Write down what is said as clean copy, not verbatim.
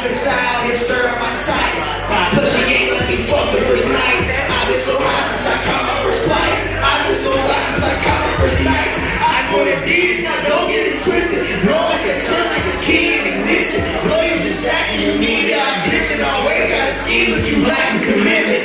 been style, here stir up my type. Plus she ain't let me fuck the first night. I've been so high since I caught my first flight. I've been so fly since I caught my first nights. I sport Adidas, now don't get it twisted. No one can tell like a key in ignition. No, you just acting, you need the audition. Always gotta scheme, but you lacking commitment.